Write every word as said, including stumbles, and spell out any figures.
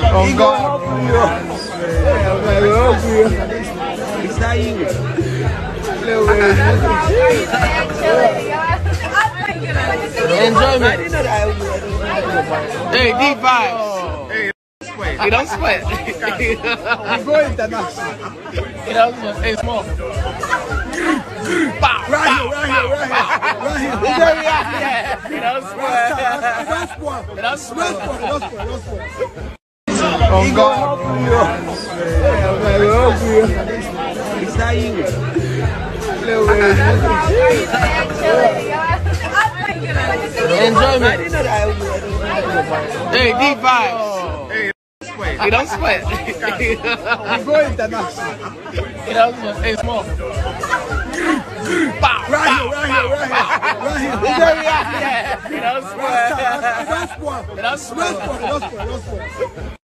Oh God. Está aí. Enjoyment. Hey, deep vibes. Hey, hey, don't sweat. I'm going international. Hey, don't sweat. Hey, small. Bow, Right here, right here, right here, right here. Is that right? Yeah, you don't sweat. Don't spoil. Don't Don't sweat. spoil. Don't spoil. Don't spoil. Oh God. Está aí. Enjoyment. Hey, deep vibes. Hey, hey, don't sweat. I'm going international. Hey, don't sweat. Hey, small. Bow, Right here, right here, right here, right here. Is that right? yeah, you don't sweat. Don't spoil. Don't sweat. Don't spoil. Don't spoil. Don't spoil.